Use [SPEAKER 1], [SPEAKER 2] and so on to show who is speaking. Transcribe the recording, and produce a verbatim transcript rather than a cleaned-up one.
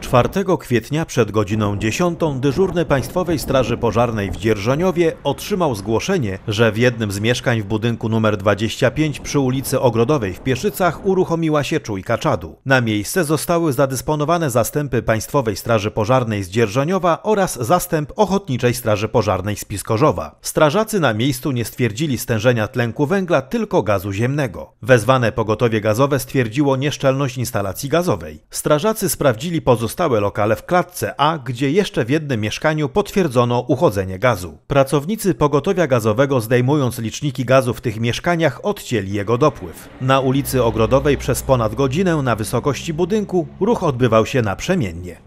[SPEAKER 1] czwartego kwietnia przed godziną dziesiątą dyżurny Państwowej Straży Pożarnej w Dzierżoniowie otrzymał zgłoszenie, że w jednym z mieszkań w budynku numer dwadzieścia pięć przy ulicy Ogrodowej w Pieszycach uruchomiła się czujka czadu. Na miejsce zostały zadysponowane zastępy Państwowej Straży Pożarnej z Dzierżoniowa oraz zastęp Ochotniczej Straży Pożarnej z Piskorzowa. Strażacy na miejscu nie stwierdzili stężenia tlenku węgla, tylko gazu ziemnego. Wezwane pogotowie gazowe stwierdziło nieszczelność instalacji gazowej. Strażacy sprawdzili pozostałe lokale w klatce A, gdzie jeszcze w jednym mieszkaniu potwierdzono uchodzenie gazu. Pracownicy pogotowia gazowego, zdejmując liczniki gazu w tych mieszkaniach, odcięli jego dopływ. Na ulicy Ogrodowej przez ponad godzinę na wysokości budynku ruch odbywał się naprzemiennie.